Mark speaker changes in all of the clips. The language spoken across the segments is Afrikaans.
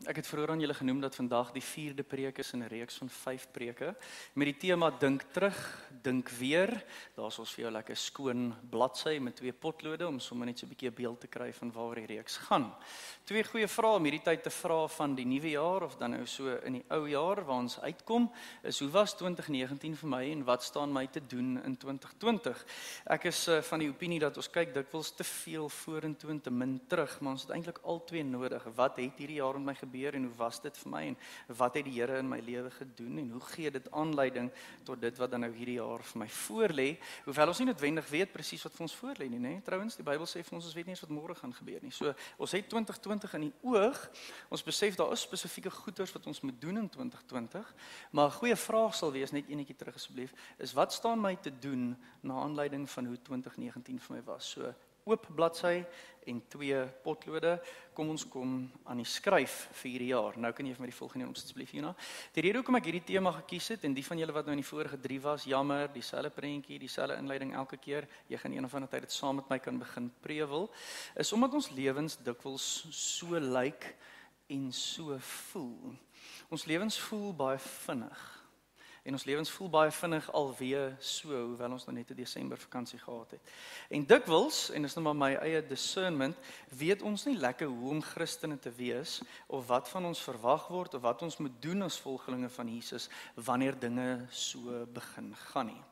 Speaker 1: Ek het vroeër aan julle genoem dat vandag die 4de preek is in 'n reeks van 5 preke met die tema dink terug, dink weer. Daar's ons vir jou lekker skoon bladsy met 2 potlode om sommer net so 'n bietjie 'n beeld te kry van waaroor die reeks gaan. 2 goeie vrae om hierdie tyd te vra van die nuwe jaar of dan nou so in die ou jaar waar ons uitkom, is hoe was 2019 vir my en wat staan my te doen in 2020? Ek is van die opinie dat ons kyk dikwels te veel vorentoe en te min terug, maar ons het eintlik al 2 nodig. Wat het hierdie jaar met my gebeur en hoe was dit vir my en wat het die Here in my lewe gedoen en hoe gee dit aanleiding tot dit wat dan nou hierdie jaar vir my voorlê, hoewel ons nie noodwendig weet presies wat vir ons voorlê nie, né? Trouwens, die Bybel sê vir ons weet nie eens wat môre gaan gebeur nie. So, ons het 2020 in die oog. Ons besef daar is spesifieke goeders wat ons moet doen in 2020, maar 'n goeie vraag sal wees, net enetjie terug asseblief, is wat staan my te doen na aanleiding van hoe 2019 vir my was? So, oop bladsy en 2 potlode. Kom ons kom aan die skryf vir hierdie jaar. Nou kan jy vir my die volgende opsit asseblief, Jona. Die rede hoekom ek hierdie tema gekies het en die van julle wat nou in die vorige 3 was, jammer, dieselfde prentjie, dieselfde inleiding elke keer. Jy gaan een of ander tyd dit saam met my kan begin prewel, is omdat ons lewens dikwels so lyk en so voel. Ons lewens voel baie vinnig. En ons lewens voel baie vinnig alweer so, hoewel ons nou net 'n Desember vakansie gehad het. En dikwels, en dis nou maar my eie discernment, weet ons nie lekker hoe om Christene te wees, of wat van ons verwag word, of wat ons moet doen as volgelinge van Jesus, wanneer dinge so begin gaan nie.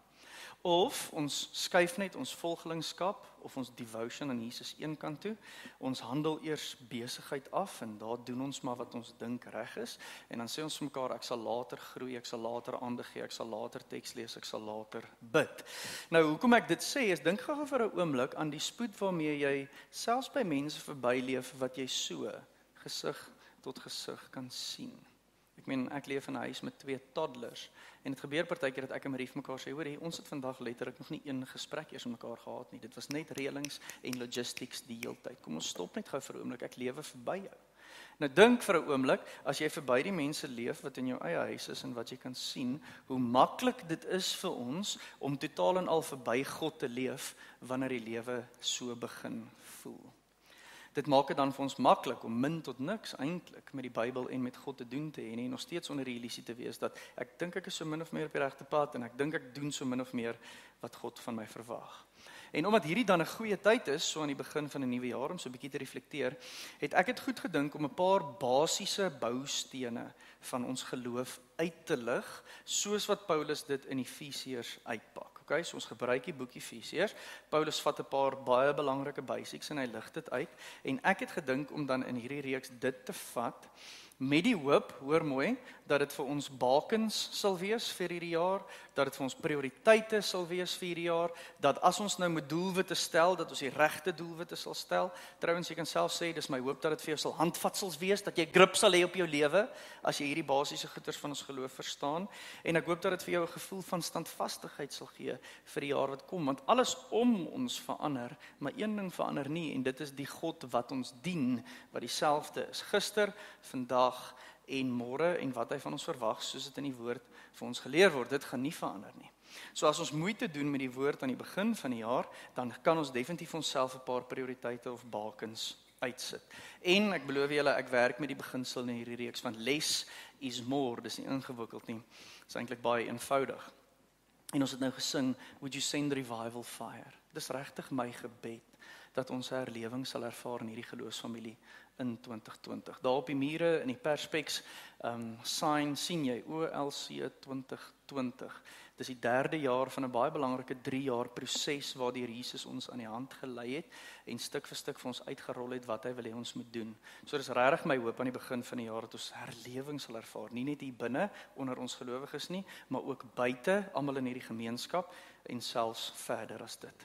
Speaker 1: Of ons skuif net ons volgelingskap of ons devotion aan Jesus een kant toe. Ons handel eers besigheid af en daar doen ons maar wat ons dink reg is. En dan sê ons vir mekaar, ek sal later groei, ek sal later aandag gee, ek sal later teks lees, ek sal later bid. Nou, hoekom ek dit sê is, dink gou vir 'n oomblik aan die spoed waarmee jy selfs by mense verbyleef wat jy so gesig tot gesig kan sien. Ek meen, ek leef in 'n huis met 2 toddlers en dit gebeur partykeer dat ek en Marie vir mekaar sê, hoor, ons het vandag letterlik nog nie een gesprek eers met mekaar gehad nie. Dit was net reëlings en logistics die hele tyd. Kom ons stop net gou vir 'n oomblik, ek lewe verby jou. Nou dink vir 'n oomblik, as jy verby die mense leef wat in jou eie huis is en wat jy kan sien, hoe maklik dit is vir ons om totaal en al verby God te leef wanneer die lewe so begin voel. Dit maak dit dan vir ons maklik om min tot niks eintlik met die Bybel en met God te doen te hê en nog steeds onder die illusie te wees dat ek dink ek is so min of meer op die regte pad en ek dink ek doen so min of meer wat God van my verwag. En omdat hierdie dan 'n goeie tyd is, so aan die begin van 'n nuwe jaar om so 'n bietjie te reflekteer, het ek dit goed gedink om 'n paar basiese boustene van ons geloof uit te lig, soos wat Paulus dit in Efesiërs uitpak. Okay, so ons gebruik die boek Efesiërs. Paulus vat 'n paar baie belangrike basics en hy lig dit uit. En ek het gedink om dan in hierdie reeks dit te vat met die hoop, hoor mooi, dat dit vir ons bakens sal wees vir hierdie jaar, dat dit vir ons prioriteite sal wees vir hierdie jaar, dat as ons nou met doelwitte stel, dat ons die regte doelwitte sal stel. Trouwens, jy kan self sê, dis my hoop dat dit vir jou sal handvatsels wees, dat jy grip sal hê op jou lewe, as jy hierdie basiese goeders van ons geloof verstaan. En ek hoop dat dit vir jou 'n gevoel van standvastigheid sal gee vir die jaar wat kom, want alles om ons verander, maar een ding verander nie, en dit is die God wat ons dien, wat dieselfde is gister, vandag en môre en wat hy van ons verwag, soos dit in die woord vir ons geleer word, dit gaan nie verander nie. So as ons moeite doen met die woord aan die begin van die jaar, dan kan ons definitief onsself 'n paar prioriteite of bakens uitsit. En ek beloof julle, ek werk met die beginsel in hierdie reeks van less is more, dis nie ingewikkeld nie, dis eintlik baie eenvoudig. En ons het nou gesing, would you send revival fire? Dis regtig my gebed, dat ons herlewing sal ervaar in hierdie geloofsfamilie in 2020. Daar op die mure in die Perspex sign sien jy OLC 2020. Dis die 3de jaar van 'n baie belangrike 3 jaar proses waardeur Jesus ons aan die hand gelei het en stuk vir stuk vir ons uitgerol het wat hy wil hê ons moet doen. So dis regtig my hoop aan die begin van die jaar dat ons herlewing sal ervaar, nie net hier binne onder ons gelowiges nie, maar ook buite, almal in hierdie gemeenskap en selfs verder as dit.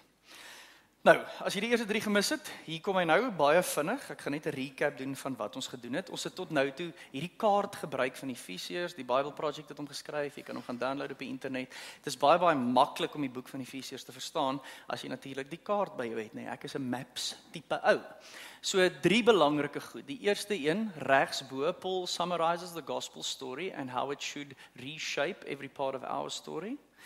Speaker 1: Nou, as jy die eerste 3 gemis het, hier kom hy nou baie vinnig. Ek gaan net 'n recap doen van wat ons gedoen het. Ons het tot nou toe hierdie kaart gebruik van Efesiërs, die Bible Project het hom geskryf, jy kan hom gaan download op die internet. Dit is baie maklik om die boek van Efesiërs te verstaan, as jy natuurlik die kaart by jou het, nee. Ek is 'n maps tipe ou. So 3 belangrike goed. Die eerste een, regsbo, Paul summarizes the gospel story and how it should reshape every part of our story.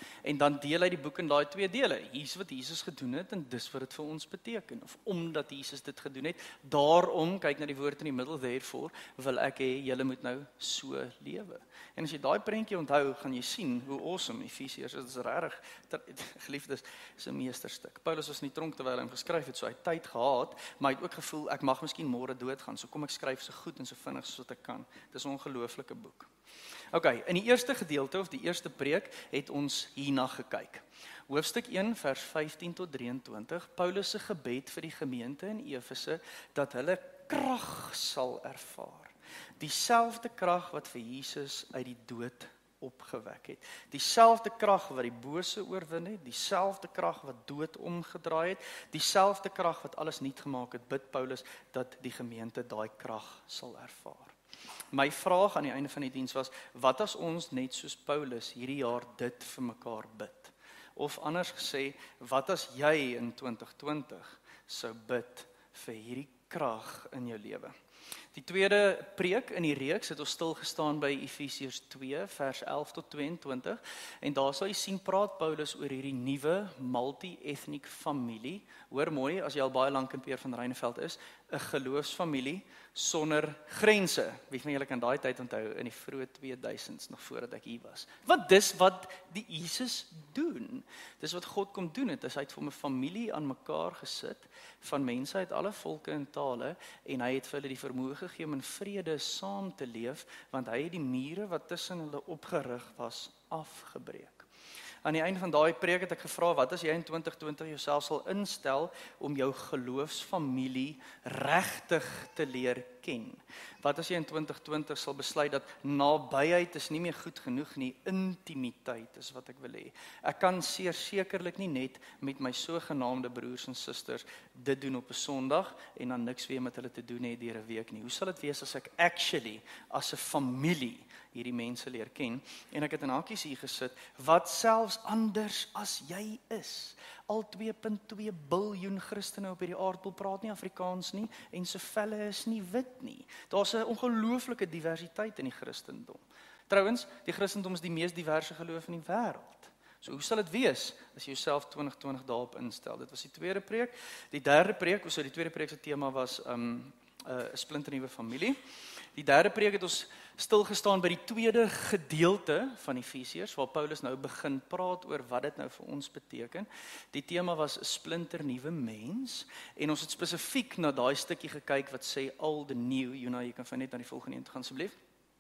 Speaker 1: En dan deel hy die boek in daai 2 dele. Hier's wat Jesus gedoen het en dis wat dit vir ons beteken. Of omdat Jesus dit gedoen het, daarom, kyk na die woord in die middel, therefore, wil ek hê julle moet nou so lewe. En as jy daai prentjie onthou, gaan jy sien hoe awesome Efesiërs is. Dit is regtig, geliefdes, is 'n meesterstuk. Paulus was in die tronk terwyl hy hom geskryf het, so hy het tyd gehad, maar hy het ook gevoel ek mag miskien môre doodgaan, so kom ek skryf so goed en so vinnig soos wat ek kan. Dis 'n ongelooflike boek. Okay, in die eerste gedeelte of die eerste preek het ons hierna gekyk. Hoofstuk 1 vers 15 tot 23, Paulus se gebed vir die gemeente in Efese dat hulle krag sal ervaar. Dieselfde krag wat vir Jesus uit die dood opgewek het. Dieselfde krag wat die bose oorwin het, dieselfde krag wat dood omgedraai het, dieselfde krag wat alles nuut gemaak het, bid Paulus dat die gemeente daai krag sal ervaar. My vraag aan die einde van die diens was, wat as ons net soos Paulus hierdie jaar dit vir mekaar bid? Of anders gesê, wat as jy in 2020 sou bid vir hierdie krag in jou lewe? Die tweede preek in die reeks het ons stil gestaan by Efesiërs 2 vers 11 tot 22 en daar sal jy sien praat Paulus oor hierdie nuwe multi-ethnic familie. Hoor mooi, as jy al baie lank in Peer van Reineveld is, 'n geloofsfamilie sonder grense. Wie van julle kan daai tyd onthou in die vroeë 2000s nog voordat ek hier was? Want dis wat die Jesus doen. Dis wat God kom doen het. Hy het vir 'n familie aan mekaar gesit van mense uit alle volke en tale en hy het vir hulle die vermoë gegee om in vrede saam te leef, want hy het die mure wat tussen hulle opgerig was afgebreek. Aan die einde van daai preek het ek gevra, wat as jy in 2020 jouself sal instel om jou geloofsfamilie regtig te leer ken? Wat as jy in 2020 sal besluit dat nabyheid is nie meer goed genoeg nie, intimiteit is wat ek wil hê. Ek kan sekerlik nie net met my sogenaamde broers en susters dit doen op 'n Sondag en dan niks weer met hulle te doen hê deur 'n week nie. Hoe sal dit wees as ek actually as 'n familie hierdie mense leer ken? En ek het in hakies hier gesit, wat selfs anders as jy is. Al 2.2 biljoen Christene op hierdie aardbol praat nie Afrikaans nie en se velle is nie wit nie. Daar's 'n ongelooflike diversiteit in die Christendom. Trouwens, die Christendom is die mees diverse geloof in die wêreld. So hoe sal dit wees as jy jouself 2020 daarop instel? Dit was die tweede preek. Die derde preek, die tweede preek se tema was 'n splinternuwe familie. Die derde preek het ons stilgestaan by die tweede gedeelte van Efesiërs, waar Paulus nou begin praat oor wat dit nou vir ons beteken. Die tema was 'n splinternuwe mens, en ons het spesifiek na daai stukkie gekyk wat sê old and new. Jy kan net na die volgende een gaan asseblief.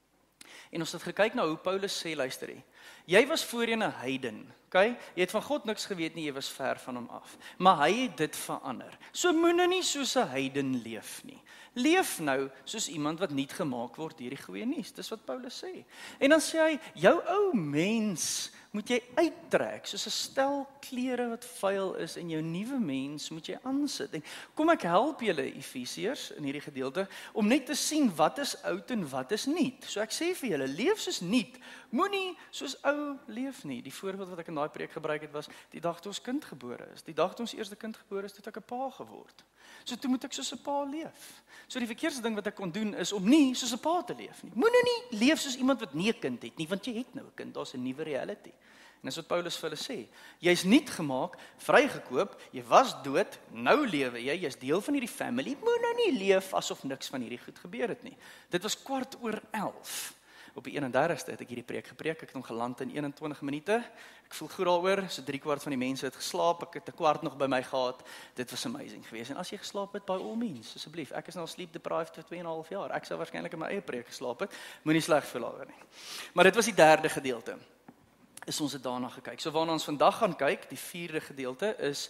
Speaker 1: En ons het gekyk na hoe Paulus sê, luister jy was voorheen 'n heiden, okay? Jy het van God niks geweet nie, jy was ver van hom af. Maar hy het dit verander. So moenie nie soos 'n heiden leef nie. Leef nou soos iemand wat nuut gemaak word deur die goeie nuus. Dis wat Paulus sê. En dan sê hy, jou ou mens moet jy uittrek, soos 'n stel klere wat vuil is, en jou nuwe mens moet jy aansit. En kom ek help julle Efesiërs in hierdie gedeelte om net te sien wat is oud en wat is nuut. So ek sê vir julle, leef soos nuut. Moenie soos ou leef nie. Die voorbeeld wat ek in daai preek gebruik het was die dag toe ons kind gebore is. Die dag toe ons eerste kind gebore is, het ek 'n pa geword. So toe moet ek soos 'n pa leef. So die verkeerde ding wat ek kon doen is om nie soos 'n pa te leef nie. Moenie nie leef soos iemand wat nie 'n kind het nie, want jy het nou 'n kind. Daar's 'n nuwe reality. En dis wat Paulus vir hulle sê. Jy's nuut gemaak, vrygekoop, jy was dood, nou lewe jy, jy's deel van hierdie family. Moenie nie leef asof niks van hierdie goed gebeur het nie. Dit was 11:15. Op die 31ste het ek hierdie preek gepreek. Ek het hom geland in 21 minute. Ek voel goed daaroor. So 3/4 van die mense het geslaap. Ek het 1/4 nog by my gehad. Dit was amazing geweest. En as jy geslaap het, by all means, asseblief. Ek is nou sleep deprived vir 2,5 jaar. Ek sou waarskynlik in my eie preek geslaap het. Moenie sleg voel daaroor nie. Maar dit was die derde gedeelte. Is ons het daarna gekyk. So waarna ons vandag gaan kyk, die vierde gedeelte is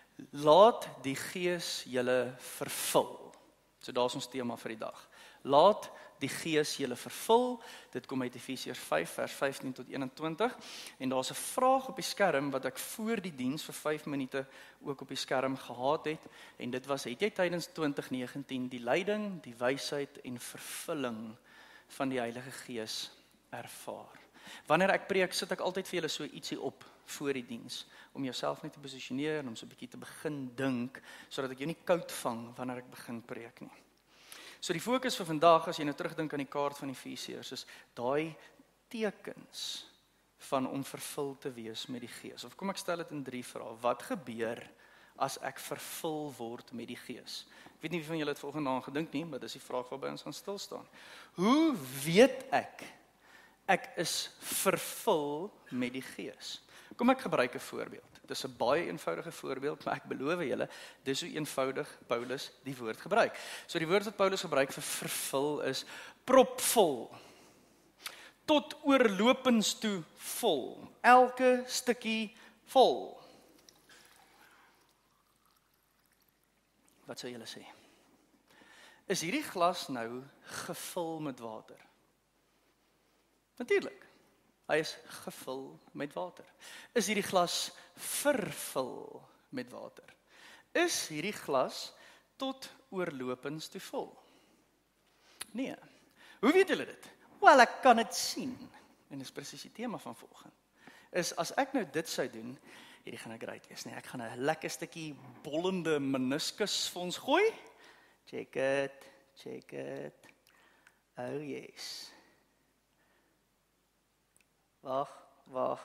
Speaker 1: laat die Gees julle vervul. So daar's ons tema vir die dag. Laat die Gees julle vervul. Dit kom uit Efesiërs 5 vers 15 tot 21 en daar's 'n vraag op die skerm wat ek voor die diens vir 5 minute ook op die skerm gehad het, en dit was: het jy tydens 2019 die leiding, die wysheid en vervulling van die Heilige Gees ervaar? Wanneer ek preek, sit ek altyd vir julle so ietsie op voor die diens om jouself net te posisioneer en om so 'n bietjie te begin dink sodat ek jou nie koud vang wanneer ek begin preek nie. So die fokus vir vandag, as jy nou terugdink aan die kaart van Efesiërs, is daai tekens van om vervul te wees met die Gees? Of kom ek stel dit in 3 vrae. Wat gebeur as ek vervul word met die Gees? Ek weet nie wie van julle het volgende aan gedink nie, maar dis die vraag waarby ons gaan stil staan. Hoe weet ek is vervul met die Gees? Kom ek gebruik 'n voorbeeld. Dit is 'n baie eenvoudige voorbeeld, maar ek beloof julle, dis hoe eenvoudig Paulus die woord gebruik. So die woord wat Paulus gebruik vir vervul is propvol. Tot oorlopends toe vol. Elke stukkie vol. Wat sou julle sê? Is hierdie glas nou gevul met water? Natuurlik. Hy is gevul met water. Is hierdie glas vervul met water? Is hierdie glas tot oorlopends toe vol? Nee. Hoe weet julle dit? Wel, ek kan dit sien. En dis presies die tema van volgende. Is as ek nou dit sou doen, hierdie gaan 'n great wees, nee, ek gaan 'n lekker stukkie bollende meniscus vir ons gooi. Check it. Oh yes. Wag.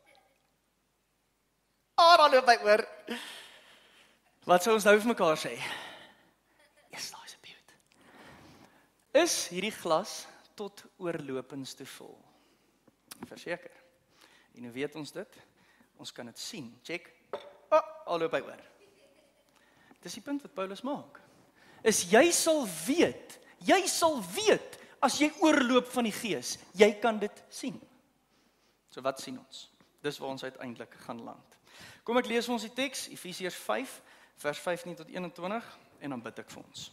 Speaker 1: Dan loop hy oor. Wat sou ons nou vir mekaar sê? Yes, daai is 'n beaut. Is hierdie glas tot oorlopends toe vol? Verseker. En hoe weet ons dit? Ons kan dit sien. Check. Al loop hy oor. Dis die punt wat Paulus maak. Is jy sal weet as jy oorloop van die Gees, jy kan dit sien. So wat sien ons? Dis waar ons uiteindelik gaan land. Kom ek lees vir ons die teks, Efesiërs 5, vers 15 tot 21, en dan bid ek vir ons.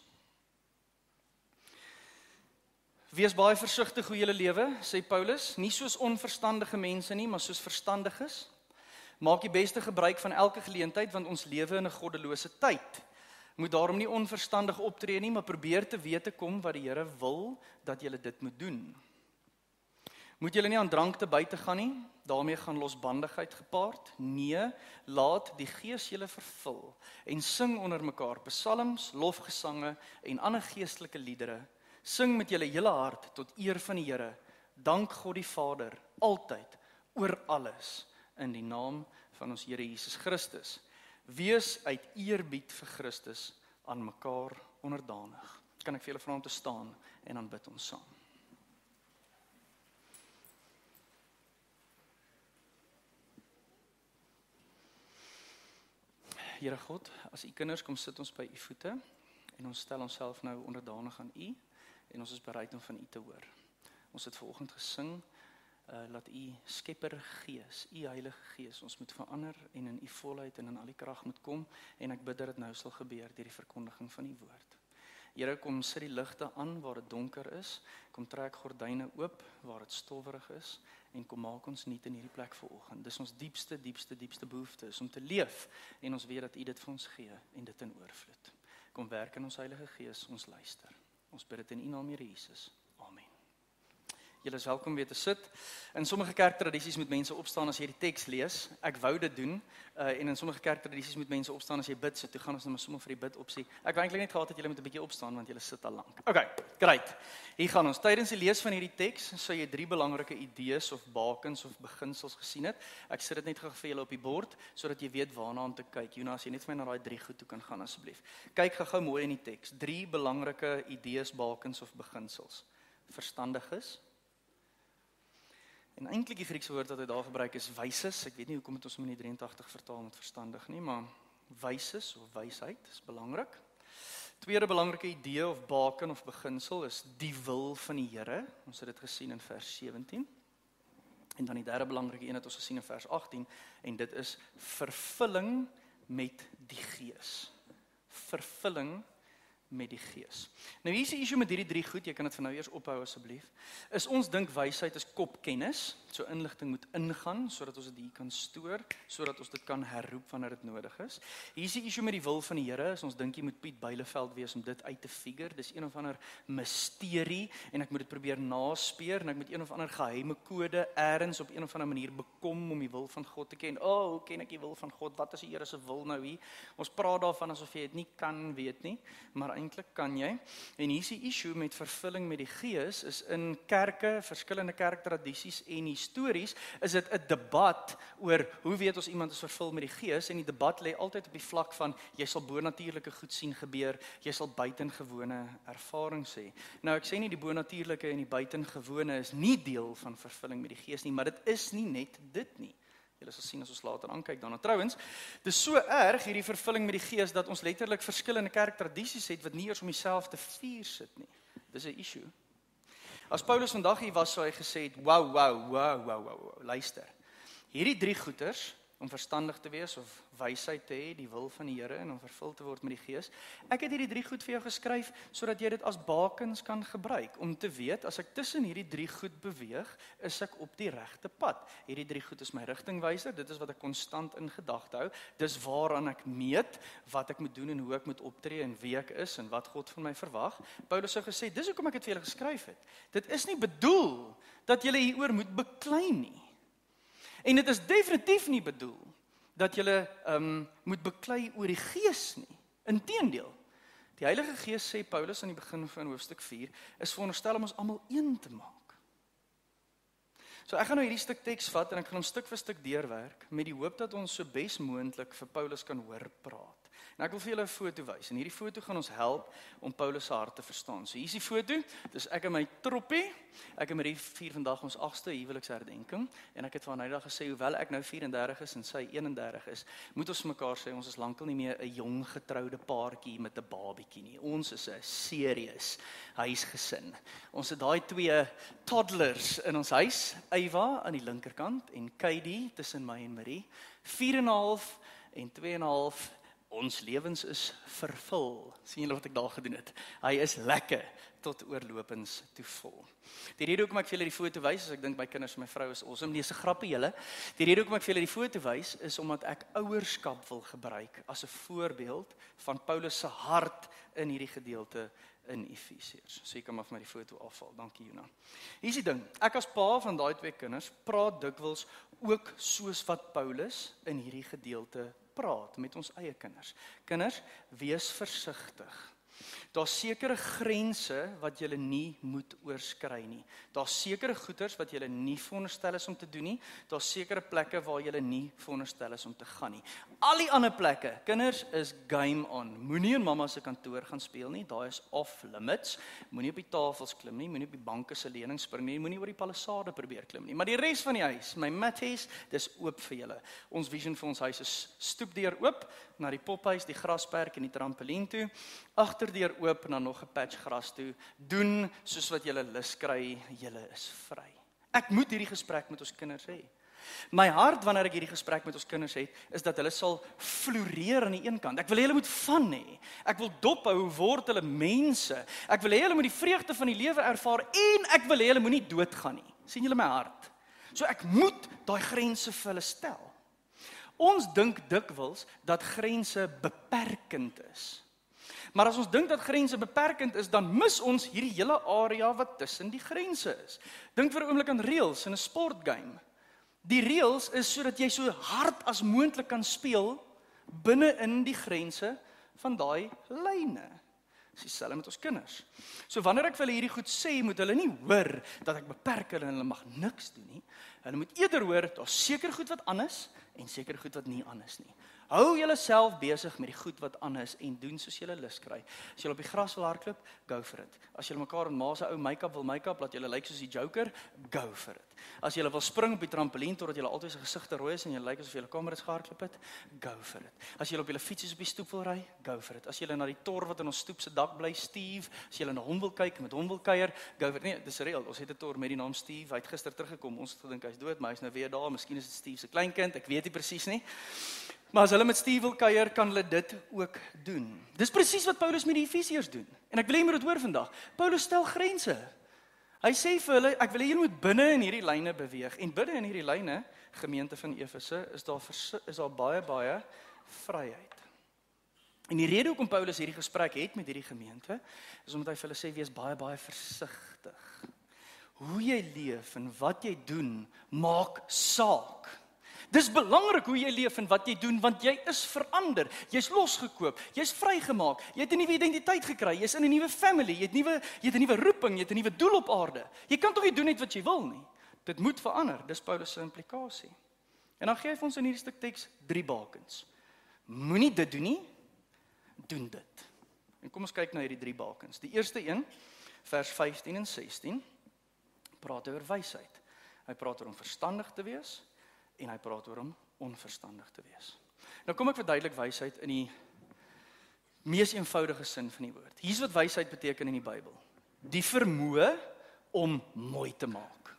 Speaker 1: Wees baie versigtig hoe julle lewe, sê Paulus, nie soos onverstandige mense nie, maar soos verstandiges. Maak die beste gebruik van elke geleentheid, want ons lewe in 'n goddelose tyd. Moet daarom nie onverstandig optree nie, maar probeer te wete kom wat die Here wil, dat julle dit moet doen. Moet julle nie aan drank te buite gaan nie, daarmee gaan losbandigheid gepaard. Nee, laat die Gees julle vervul en sing onder mekaar psalms, lofgesange en ander geestelike liedere. Sing met julle hele hart tot eer van die Here. Dank God die Vader altyd oor alles in die naam van ons Here Jesus Christus. Wees uit eerbied vir Christus aan mekaar onderdanig. Kan ek vir julle vra om te staan en dan bid ons saam. Here God, as u kinders kom sit ons by u voete en ons stel onsself nou onderdanig aan u en ons is bereid om van u te hoor. Ons het vanoggend gesing, laat u Skepper Gees, u Heilige Gees ons moet verander en in u volheid en in al die krag moet kom en ek bid dat dit nou sal gebeur deur die verkondiging van u woord. Here, kom sit die ligte aan waar dit donker is, kom trek gordyne oop waar dit stowwerig is en kom maak ons nuut in hierdie plek vanoggend. Dis ons diepste behoefte is om te leef en ons weet dat u dit vir ons gee en dit in oorvloed. Kom werk in ons Heilige Gees, ons luister. Ons bid dit in u naam, Here Jesus. Amen. Julle is welkom weer te sit. In sommige kerktradisies moet mense opstaan as jy die teks lees. Ek wou dit doen. En in sommige kerktradisies moet mense opstaan as jy bid. So toe gaan ons nou maar sommer vir die bid opsie. Ek wou eintlik net gehad het julle moet 'n bietjie opstaan want julle sit al lank. Okay, great. Hier gaan ons. Tydens die lees van hierdie teks sou jy 3 belangrike idees of bakens of beginsels gesien het. Ek sit dit net gou vir julle op die bord sodat jy weet waarna om te kyk. Jonas, jy net vir my na daai 3 goed toe kan gaan asseblief. Kyk gou mooi in die teks. 3 belangrike idees, bakens of beginsels. Verstandiges. En eintlik die Griekse woord wat hy daar gebruik is wyses. Ek weet nie hoekom het ons hom in die 83 vertaal met verstandig nie, maar wyses of wysheid is belangrik. Tweede belangrike idee of baken of beginsel is die wil van die Here. Ons het dit gesien in vers 17. En dan die derde belangrike een het ons gesien in vers 18 en dit is vervulling met die Gees. Vervulling met die Gees. Nou hier is die issue met hierdie 3 goed, jy kan dit vir nou eers ophou asseblief, is ons dink wysheid is kopkennis, so inligting moet ingaan, sodat ons dit hier kan stoor, sodat ons dit kan herroep wanneer dit nodig is. Hier is die issue met die wil van die Here, is ons dink jy moet Piet Byleveld wees om dit uit te figure, dis een of ander mysterie, en ek moet dit probeer naspeur, en ek moet een of ander geheime kode, ergens op een of ander manier bekom om die wil van God te ken. Hoe ken ek die wil van God, wat is die Here se wil nou hier? Ons praat daarvan asof jy dit nie kan weet nie, maar eintlik kan jy? En hier is die issue met vervulling met die Gees, is in kerke, verskillende kerktradisies en histories, is dit 'n debat oor hoe weet ons iemand is vervul met die Gees, en die debat lê altyd op die vlak van, jy sal bonatuurlike goed sien gebeur, jy sal buitengewone ervarings hê. Nou ek sê nie die bonatuurlike en die buitengewone is nie deel van vervulling met die Gees nie, maar dit is nie net dit nie. Julle sal sien as ons later aankyk daarna. Trouwens, dis so erg hierdie vervulling met die Gees dat ons letterlik verskillende kerktradisies het wat nie eers om dieselfde vuur sit nie. Dis 'n issue. As Paulus vandag hier was, sou hy gesê het, wow, luister. Hierdie 3 goeters, om verstandig te wees of wysheid te hê, die wil van die Here en om vervul te word met die Gees. Ek het hierdie 3 goed vir jou geskryf sodat jy dit as bakens kan gebruik om te weet as ek tussen hierdie 3 goed beweeg, is ek op die regte pad. Hierdie 3 goed is my rigtingwyser, dit is wat ek konstant in gedagte hou. Dis waaraan ek meet wat ek moet doen en hoe ek moet optree en wie ek is en wat God van my verwag. Paulus het gesê, dis hoekom ek dit vir julle geskryf het. Dit is nie bedoel dat julle hieroor moet beklei nie. En dit is definitief nie bedoel dat julle moet beklei oor die Gees nie. Inteendeel, die Heilige Gees, sê Paulus aan die begin van hoofstuk 4, is veronderstel om ons almal een te maak. So ek gaan nou hierdie stuk teks vat en ek gaan hom stuk vir stuk deurwerk met die hoop dat ons so bes moontlik vir Paulus kan hoor praat. En ek wil vir julle 'n foto wys en hierdie foto gaan ons help om Paulus se hart te verstaan. So hier is die foto, dis ek en my troppie. Ek en Marie vier vandag ons 8ste huweliksherdenking en ek het van hy dag gesê hoewel ek nou 34 is en sy 31 is, moet ons vir mekaar sê ons is lankal nie meer 'n jong getroude paartjie met 'n babietjie nie. Ons is 'n serious huisgesin. Ons het daai 2 toddlers in ons huis, Eva aan die linkerkant en Katie tussen my en Marie. 4,5 en 2,5. Ons lewens is vervul. Sien julle wat ek daar gedoen het? Hy is lekker tot oorlopends toe vol. Die rede hoekom ek vir julle die foto wys, is ek dink my kinders en my vrou is awesome. Nee, se grappie julle. Die rede hoekom ek vir julle die foto wys, is omdat ek ouerskap wil gebruik as 'n voorbeeld van Paulus se hart in hierdie gedeelte in Efesiërs. So jy kan maar vir my die foto afval. Dankie Jona. Hier is die ding. Ek as pa van daai 2 kinders praat dikwels ook soos wat Paulus in hierdie gedeelte praat met ons eie kinders. Kinders, wees versigtig. Daar's sekere grense wat jy nie moet oorskry nie. Daar's sekere goeders wat jy nie veronderstel is om te doen nie. Daar's sekere plekke waar jy nie veronderstel is om te gaan nie. Al die ander plekke, kinders, is game on. Moenie in mamma se kantoor gaan speel nie. Daai is off limits. Moenie op die tafels klim nie, moenie op die banke se leuning spring nie, moenie oor die palissade probeer klim nie. Maar die res van die huis, my matties, dis oop vir julle. Ons vision vir ons huis is stoepdeur oop na die pophuis, die grasperk en die trampolien toe. Agterdeur oop na nog 'n patch gras toe. Doen soos wat julle lus kry, julle is vry. Ek moet hierdie gesprek met ons kinders hê. My hart wanneer ek hierdie gesprek met ons kinders het, is dat hulle sal floreer aan die een kant. Ek wil hê hulle moet van hê. Ek wil dophou word hulle mense. Ek wil hê hulle moet die vreugde van die lewe ervaar en ek wil hê hulle moenie doodgaan nie. Sien julle my hart? So ek moet daai grense vir hulle stel. Ons dink dikwels dat grense beperkend is. Maar as ons dink dat grense beperkend is, dan mis ons hierdie hele area wat tussen die grense is. Dink vir 'n oomblik aan reëls in 'n sportgame. Die reëls is sodat jy so hard as moontlik kan speel binne in die grense van daai lyne. Dis dieselfde met ons kinders. So wanneer ek vir hulle hierdie goed sê, moet hulle nie hoor dat ek beperk hulle en hulle mag niks doen nie. Hulle moet eerder hoor daar's seker goed wat anders en seker goed wat nie anders nie. Hou julleself besig met die goed wat anders en doen soos julle lus kry. As julle op die gras wil hardloop, go for it. As julle mekaar in ma se ou make-up wil make-up, laat julle lyk soos die Joker, go for it. As julle wil spring op die trampolien totdat julle altyd se gesigte rooi is en julle lyk asof julle kameras gehardloop het, go for it. As julle op julle fiets op die stoep wil ry, go for it. As julle na die tor wat in ons stoep se dak bly, Steve, as julle na hom wil kyk en met hom wil kuier, go for it. Nee, dis reël. Ons het 'n tor met die naam Steve. Hy het gister teruggekom. Ons het gedink hy's dood, maar hy's nou weer daar. Miskien is dit Steve se kleinkind. Ek weet nie presies nie. Maar as hulle met Steve wil kuier, kan hulle dit ook doen. Dis presies wat Paulus met die Efesiërs doen. En ek wil hê jy moet dit hoor vandag. Paulus stel grense. Hy sê vir hulle, ek wil hê julle moet binne in hierdie lyne beweeg. En binne in hierdie lyne, gemeente van Efese, is daar baie vryheid. En die rede hoekom Paulus hierdie gesprek het met hierdie gemeente, is omdat hy vir hulle sê, wees baie versigtig. Hoe jy leef en wat jy doen, maak saak. Dis belangrik hoe jy leef en wat jy doen, want jy is verander. Jy's losgekoop, jy's vrygemaak, jy het 'n nuwe identiteit gekry, jy's in 'n nuwe family, jy het 'n nuwe roeping, jy het 'n nuwe doel op aarde. Jy kan tog nie doen net wat jy wil nie. Dit moet verander, dis Paulus se implikasie. En dan gee hy vir ons in hierdie stuk teks 3 bakens. Moenie dit doen nie, doen dit. En kom ons kyk na hierdie 3 bakens. Die eerste een, vers 15 en 16, praat oor wysheid. Hy praat oor om verstandig te wees, en hy praat oor om onverstandig te wees. Nou kom ek verduidelik wysheid in die mees eenvoudige sin van die woord. Hier's wat wysheid beteken in die Bybel. Die vermoë om mooi te maak.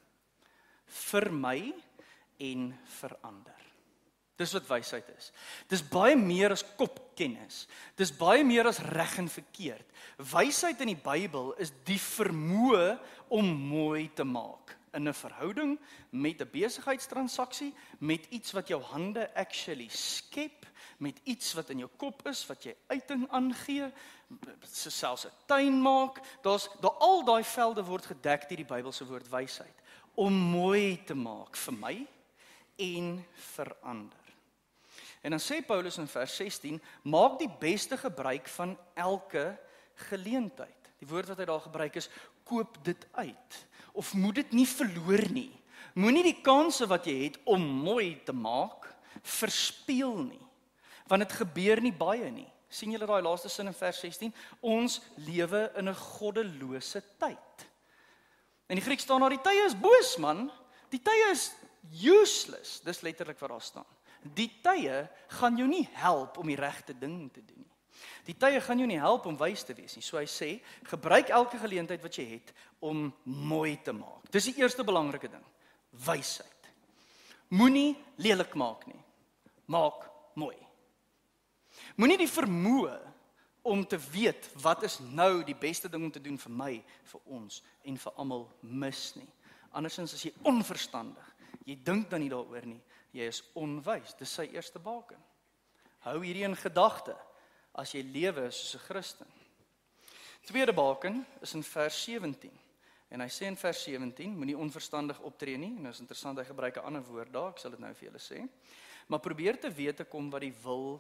Speaker 1: Vermy en verander. Dis wat wysheid is. Dis baie meer as kopkennis. Dis baie meer as reg en verkeerd. Wysheid in die Bybel is die vermoë om mooi te maak. In 'n verhouding, met 'n besigheidstransaksie, met iets wat jou hande actually skep, met iets wat in jou kop is, wat jy uiting aangee, selfs 'n tuin maak, al daai velde word gedek deur die Bybelse woord wysheid, om mooi te maak vir my en verander. En dan sê Paulus in vers 16, maak die beste gebruik van elke geleentheid. Die woord wat hy daar gebruik is, koop dit uit. Of moet dit nie verloor nie. Moenie die kanse wat jy het om mooi te maak, verspeel nie. Want dit gebeur nie baie nie. Sien julle daai laaste sin in vers 16? Ons lewe in 'n goddelose tyd. In die Grieks staan daar, die tye is boos man. Die tye is useless. Dis letterlik wat daar staan. Die tye gaan jou nie help om die regte ding te doen nie. Die tye gaan jou nie help om wys te wees nie. So hy sê, gebruik elke geleentheid wat jy het om mooi te maak. Dis die eerste belangrike ding. Wysheid. Moenie lelik maak nie. Maak mooi. Moenie die vermoë om te weet wat is nou die beste ding om te doen vir my, vir ons en vir almal mis nie. Andersins is jy onverstandig. Jy dink dan nie daaroor nie. Jy is onwys. Dis sy eerste baken. Hou hierdie in gedagte as jy lewe soos 'n Christen. Tweede baken is in vers 17. En hy sê in vers 17, moenie onverstandig optree nie. En dit is interessant, hy gebruik 'n ander woord daar, ek sal dit nou vir julle sê. Maar probeer te weet te kom wat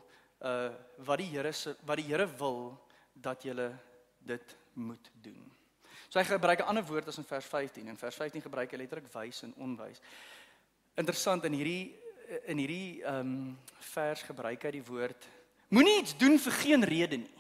Speaker 1: die Here wil dat julle dit moet doen. So hy gebruik 'n ander woord as in vers 15. In vers 15 gebruik hy letterlik wys en onwys. Interessant, in hierdie vers gebruik hy die woord, moenie iets doen vir geen rede nie.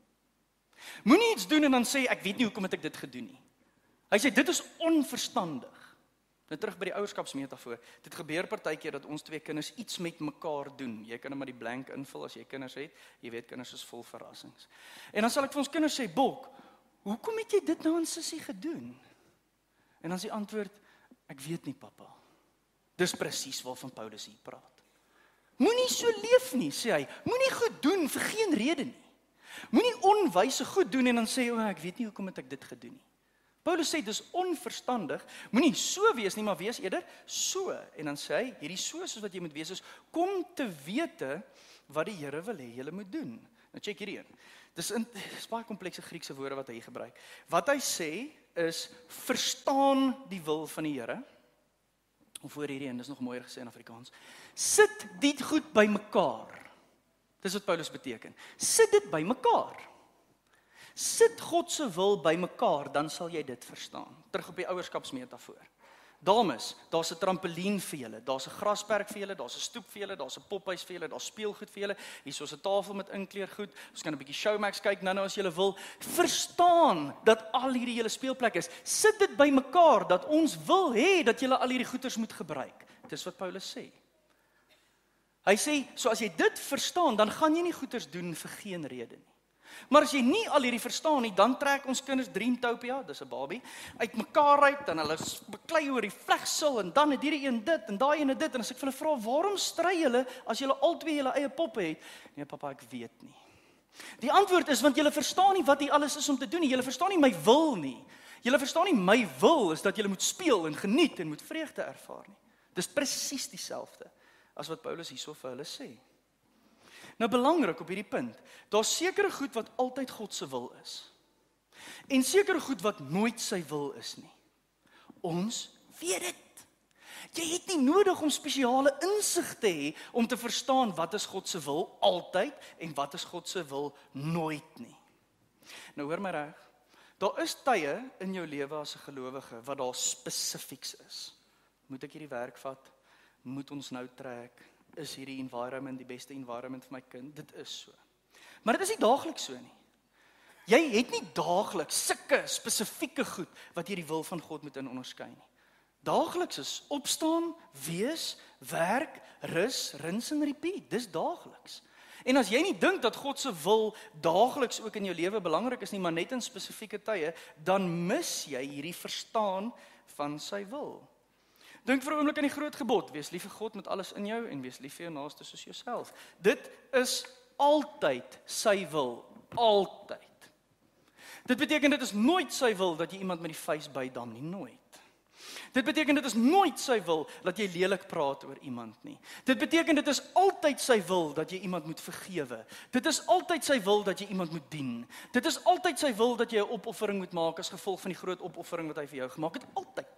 Speaker 1: Moenie iets doen en dan sê, ek weet nie hoekom het ek dit gedoen nie. Hy sê, dit is onverstandig. Nou terug by die ouerskapsmetafoor, dit gebeur partykeer dat ons 2 kinders iets met mekaar doen. Jy kan maar die blank invul as jy kinders het, jy weet kinders is vol verrassings. En dan sal ek vir ons kinders sê, Bok, hoekom het jy dit nou aan Sissie gedoen? En dan is die antwoord, ek weet nie pappa. Dis presies waarvan Paulus hier praat. Moenie so leef nie, sê hy. Moenie goed doen vir geen rede nie. Moenie onwyse goed doen en dan sê, ek weet nie hoekom het ek dit gedoen nie. Paulus sê, dis onverstandig. Moenie so wees nie, maar wees eerder so. En dan sê hy, hierdie soos wat jy moet wees is, kom te wete wat die Here wil hê jy moet doen. Nou check hierdie een. Dis baie komplekse Griekse woorde wat hy gebruik. Wat hy sê is, verstaan die wil van die Here. Of voor hierdie een, dis nog mooier gesê in Afrikaans. Sit dit goed by mekaar. Dis wat Paulus beteken. Sit dit by mekaar. Sit God se wil by mekaar, dan sal jy dit verstaan. Terug op die ouerskapsmetafoor. Dames, daar's 'n trampolien vir julle, daar's 'n grasperk vir julle, daar's 'n stoep vir julle, daar's 'n pophuis vir julle, daar's speelgoed vir julle, hier's 'n tafel met inkleergoed, ons kan 'n bietjie Showmax kyk nou as julle wil. Verstaan dat al hierdie julle speelplek is. Sit dit by mekaar, dat ons wil hê dat julle al hierdie goeders moet gebruik. Dis wat Paulus sê. Hy sê, so as jy dit verstaan, dan gaan jy nie goeders doen vir geen rede nie. Maar as jy nie al hierdie verstaan nie, dan trek ons kinders Dreamtopia, dis 'n babie, uit mekaar uit en hulle beklei oor die vlegsel en dan het hierdie een dit en daai een dit en as ek vir hulle vra, waarom stry julle as julle albei julle eie poppe het? Nee pappa, ek weet nie. Die antwoord is want julle verstaan nie wat hier alles is om te doen nie. Julle verstaan nie my wil nie. Julle verstaan nie my wil is dat julle moet speel en geniet en moet vreugde ervaar nie. Dis presies dieselfde as wat Paulus hierso vir hulle sê. Nou belangrik op hierdie punt, daar's sekere goed wat altyd God se wil is. En sekere goed wat nooit sy wil is nie. Ons weet dit. Jy het nie nodig om spesiale insig te hê om te verstaan wat is God se wil altyd en wat is God se wil nooit nie. Nou hoor my reg, daar is tye in jou lewe as 'n gelowige wat daar spesifieks is. Moet ek hierdie werk vat? Moet ons nou trek? Is hierdie environment die beste environment vir my kind? Dit is so. Maar dit is nie daagliks so nie. Jy het nie daagliks sulke spesifieke goed wat jy die wil van God moet in onderskei nie. Daagliks is opstaan, wees, werk, rus, rins en repeat. Dis daagliks. En as jy nie dink dat God se wil daagliks ook in jou lewe belangrik is nie, maar net in spesifieke tye, dan mis jy hierdie verstaan van sy wil. Dink vir 'n oomblik aan die groot gebod: wees lief vir God met alles in jou en wees lief vir jou naaste soos jouself. Dit is altyd sy wil, altyd. Dit beteken dit is nooit sy wil dat jy iemand met die vuis bydam nie, nooit. Dit beteken dit is nooit sy wil dat jy lelik praat oor iemand nie. Dit beteken dit is altyd sy wil dat jy iemand moet vergewe. Dit is altyd sy wil dat jy iemand moet dien. Dit is altyd sy wil dat jy 'n opoffering moet maak as gevolg van die groot opoffering wat hy vir jou gemaak het, altyd.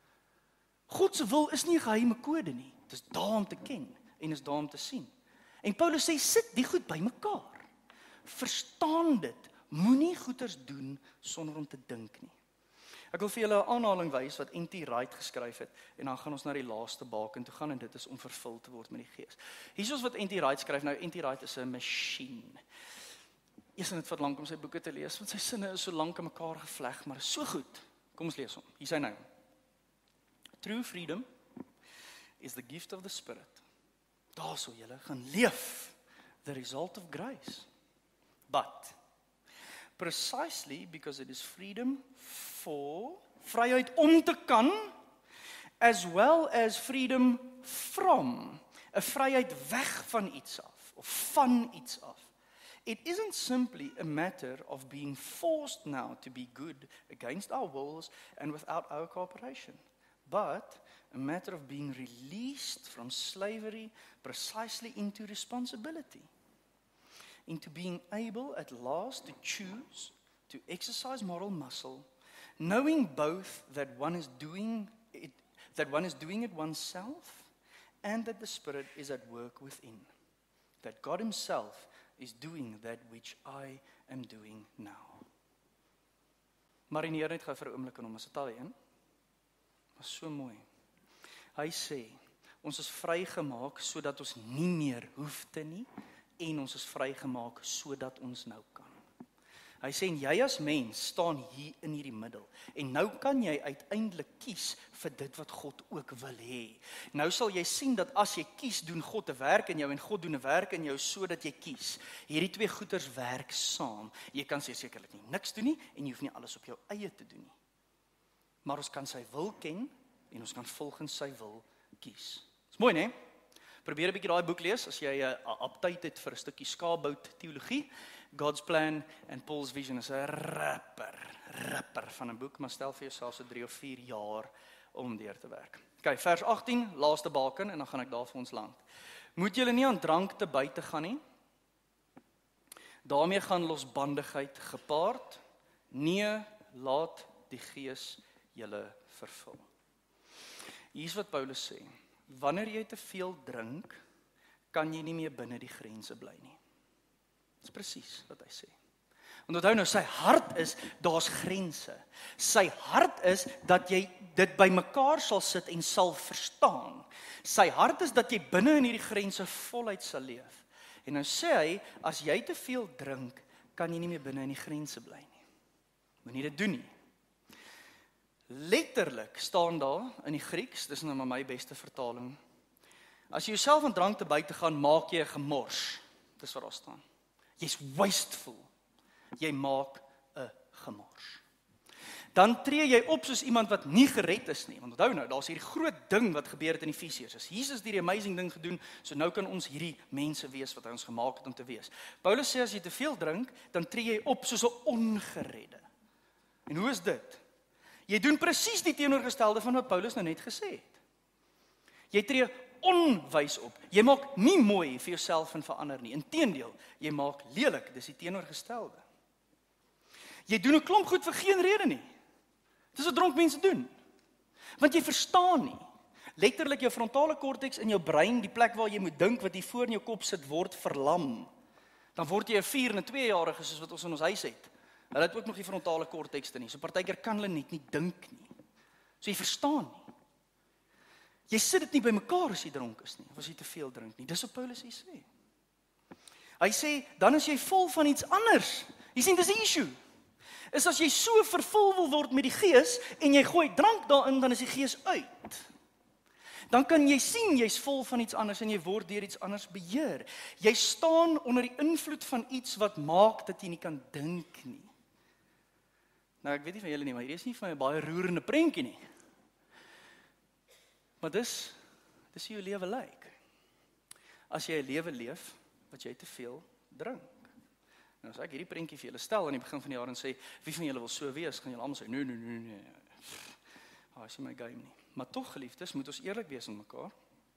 Speaker 1: God se wil is nie 'n geheime kode nie. Dit is daar om te ken en is daar om te sien. En Paulus sê, sit die goed bymekaar. Verstaan dit. Moenie goeders doen sonder om te dink nie. Ek wil vir julle 'n aanhaling wys wat N.T. Wright geskryf het en dan gaan ons na die laaste baken toe gaan en dit is om vervul te word met die Gees. Hier is wat N.T. Wright skryf. Nou N.T. Wright is 'n masjien. Eers het dit vat lank om sy boeke te lees want sy sinne is so lank in mekaar gevleg, maar is so goed. Kom ons lees hom. Hier is hy nou. True freedom is the gift of the Spirit. Daar sou julle gaan leef. The result of grace. But precisely because it is freedom for, vryheid om te kan, as well as freedom from, 'n vryheid weg van iets af, of van iets af. It isn't simply a matter of being forced now to be good against our wills and without our cooperation, but a matter of being released from slavery precisely into responsibility. Into being able at last to choose, to exercise moral muscle, knowing both that one is doing it oneself, and that the Spirit is at work within, that God Himself is doing that which I am doing now. Marineer net gou vir 'n oomblik in hom, as dit al een. Was so mooi. Hy sê, ons is vrygemaak sodat ons nie meer hoef te nie, en ons is vrygemaak sodat ons nou kan. Hy sê, en jy as mens staan hier in hierdie middel, en nou kan jy uiteindelik kies vir dit wat God ook wil hê. Nou sal jy sien dat as jy kies, doen God 'n werk in jou, en God doen 'n werk in jou sodat jy kies. Hierdie twee goeders werk saam. Jy kan sekerlik nie niks doen nie, en jy hoef nie alles op jou eie te doen nie. Maar ons kan sy wil ken, en ons kan volgens sy wil kies. Dis mooi, né? Probeer 'n bietjie daai boek lees as jy 'n aptyd het vir 'n stukkie skaapbout teologie. God's Plan and Paul's Vision is 'n ripper van 'n boek, maar stel vir jouself so 3 of 4 jaar om deur te werk. Okay, vers 18, laaste baken en dan gaan ek daar vir ons land. Moet julle nie aan drank te buite gaan nie. Daarmee gaan losbandigheid gepaard. Nee, laat die Gees julle vervul. Hier's wat Paulus sê. Wanneer jy te veel drink, kan jy nie meer binne die grense bly nie. Dis presies wat hy sê. Want onthou nou, sy hart is, daar's grense. Sy hart is, dat jy dit by mekaar sal sit en sal verstaan. Sy hart is, dat jy binne in hierdie grense voluit sal leef. En nou sê hy, as jy te veel drink, kan jy nie meer binne in die grense bly nie. Moenie dit doen nie. Letterlik staan daar in die Grieks, dis nou maar my beste vertaling. As jy jouself aan drank te buite gaan, maak jy 'n gemors. Dis wat daar staan. Jy's wasteful. Jy maak 'n gemors. Dan tree jy op soos iemand wat nie gered is nie. Want onthou nou, daar's hierdie groot ding wat gebeur het in Efesiërs. As Jesus het hierdie amazing ding gedoen, so nou kan ons hierdie mense wees wat hy ons gemaak het om te wees. Paulus sê as jy te veel drink, dan tree jy op soos 'n ongeredde. En hoe is dit? Jy doen presies die teenoorgestelde van wat Paulus nou net gesê het. Jy tree onwys op. Jy maak nie mooi vir jouself en vir ander nie. Inteendeel, jy maak lelik, dis die teenoorgestelde. Jy doen 'n klomp goed vir geen rede nie. Dis wat dronk mense doen. Want jy verstaan nie.
Speaker 2: Letterlik jou frontale korteks in jou brein, die plek waar jy moet dink wat hier voor in jou kop sit, word verlam. Dan word jy 'n 4 en 'n 2-jarige soos wat ons in ons huis het. Hulle het ook nog die frontale korteks nie. So partykeer kan hulle net nie dink nie. So jy verstaan nie. Jy sit dit nie by mekaar as jy dronk is nie, of as jy te veel drink nie. Dis wat Paulus hier sê. Hy sê, dan is jy vol van iets anders. Jy sien, dis die issue. Is as jy so vervul wil word met die gees, en jy gooi drank daarin, dan is die gees uit. Dan kan jy sien, jy's vol van iets anders, en jy word deur iets anders beheer. Jy staan onder die invloed van iets wat maak dat jy nie kan dink nie. Nou, ek weet nie van julle nie, maar hier is nie vir my 'n baie roerende prentjie nie. Maar dis hoe jou lewe lyk. As jy 'n lewe leef, wat jy te veel drink. Nou as ek hierdie prentjie vir julle stel aan die begin van die jaar en sê, wie van julle wil so wees, gaan julle almal sê, nee. Is nie my game nie. Maar tog, geliefdes, moet ons eerlik wees met mekaar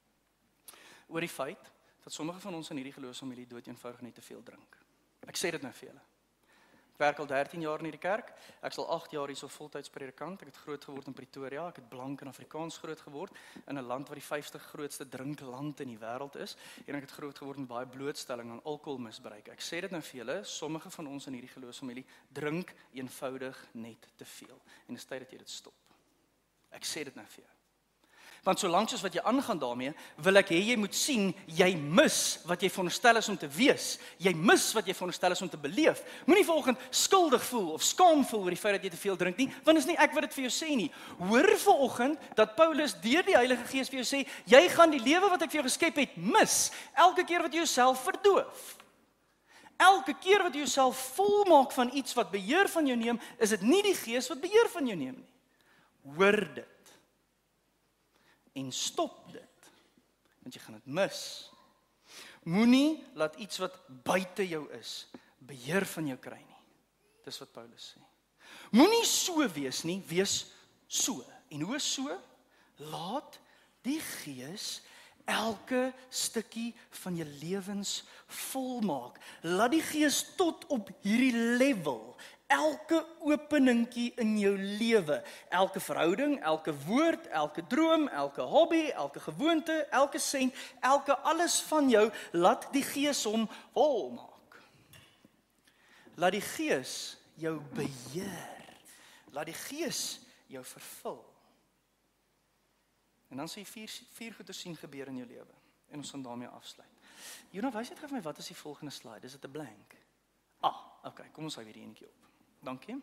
Speaker 2: oor die feit dat sommige van ons in hierdie geloofsfamilie dood eenvoudig net te veel drink. Ek sê dit nou vir julle. Ek werk al 13 jaar in hierdie kerk. Ek sal 8 jaar hierso voltyds predikant. Ek het groot geword in Pretoria. Ek het blank en Afrikaans groot geword in 'n land wat die 50 grootste drinkland in die wêreld is. En ek het groot geword met baie blootstelling aan alkoholmisbruik. Ek sê dit nou vir julle, sommige van ons in hierdie geloofsfamilie drink eenvoudig net te veel. En dit is tyd dat jy dit stop. Ek sê dit nou vir jou. Want solank soos wat jy aangaan daarmee, wil ek hê jy moet sien, jy mis wat jy veronderstel is om te wees. Jy mis wat jy veronderstel is om te beleef. Moenie vanoggend skuldig voel of skaam voel oor die feit dat jy te veel drink nie, want is nie ek wat dit vir jou sê nie. Hoor vanoggend dat Paulus deur die Heilige Gees vir jou sê, jy gaan die lewe wat ek vir jou geskep het mis, elke keer wat jy jouself verdoof. Elke keer wat jy jouself volmaak van iets wat beheer van jou neem, is dit nie die Gees wat beheer van jou neem nie. Hoor dit. En stop dit, want jy gaan dit mis. Moenie laat iets wat buite jou is, beheer van jou kry nie. Dis wat Paulus sê. Moenie so wees nie, wees so. En hoe so? Laat die Gees elke stukkie van jou lewens volmaak. Laat die Gees tot op hierdie level elke openingkie in jou lewe, elke verhouding, elke woord, elke droom, elke hobby, elke gewoonte, elke sent, elke alles van jou, laat die Gees hom volmaak. Laat die Gees jou beheer. Laat die Gees jou vervul. En dan sê jy vier goeie sien gebeur in jou lewe. En ons gaan daarmee afsluit. Jonah, wys net vir my, wat is die volgende slide? Is dit 'n blank? Okay, kom ons hou weer eentjie op. Dankie.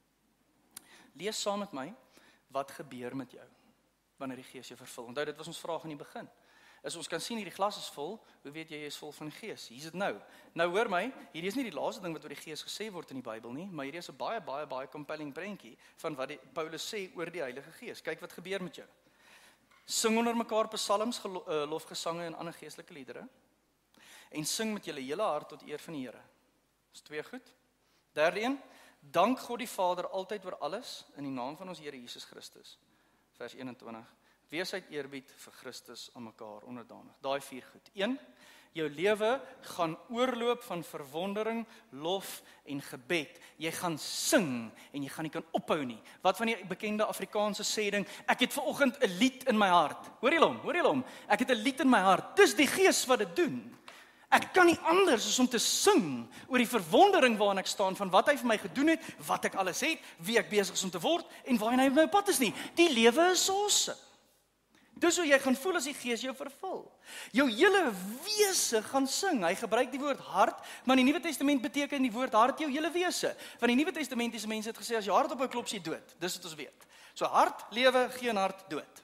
Speaker 2: Lees saam met my, wat gebeur met jou wanneer die Gees jou vervul? Onthou, dit was ons vraag in die begin. As ons kan sien hierdie glas is vol, hoe weet jy is vol van die Gees? Hier is dit nou. Nou hoor my, hierdie is nie die laaste ding wat oor die Gees gesê word in die Bybel nie, maar hierdie is 'n baie compelling prentjie van wat Paulus sê oor die Heilige Gees. Kyk wat gebeur met jou. Sing onder mekaar psalms, lofgesange en ander geestelike liedere. En sing met julle hele hart tot eer van die Here. Dis 2 goed. Derde een, dank God die Vader altyd oor alles in die naam van ons Here Jesus Christus. Vers 21. Wees uit eerbied vir Christus aan mekaar onderdanig. Daai 4 goed. 1. Jou lewe gaan oorloop van verwondering, lof en gebed. Jy gaan sing en jy gaan nie kan ophou nie. Wat van die bekende Afrikaanse sêding, ek het vanoggend 'n lied in my hart. Hoor jy hom? Ek het 'n lied in my hart. Dis die Gees wat dit doen. Ek kan nie anders as om te sing oor die verwondering waarin ek staan van wat hy vir my gedoen het, wat ek alles het, wie ek besig is om te word en waarheen hy op my pad is nie. Die lewe is awesome. Dis hoe jy gaan voel as die Gees jou vervul. Jou hele wese gaan sing. Hy gebruik die woord hart, maar in die Nuwe Testament beteken die woord hart jou hele wese. Van die Nuwe Testamentiese mense het gesê as jou hart op 'n klop sê dood. Dis wat ons weet. So hart, lewe, geen hart, dood.